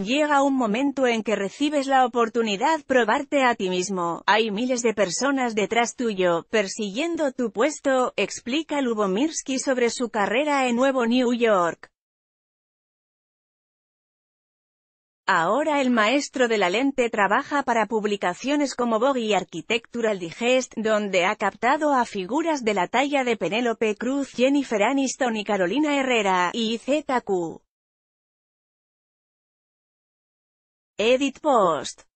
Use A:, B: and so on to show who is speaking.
A: Llega un momento en que recibes la oportunidad de probarte a ti mismo. Hay miles de personas detrás tuyo, persiguiendo tu puesto, explica Lubomirski sobre su carrera en Nuevo New York. Ahora el maestro de la lente trabaja para publicaciones como Vogue y Architectural Digest, donde ha captado a figuras de la talla de Penélope Cruz, Jennifer Aniston y Carolina Herrera, y ZQ. Edit Post.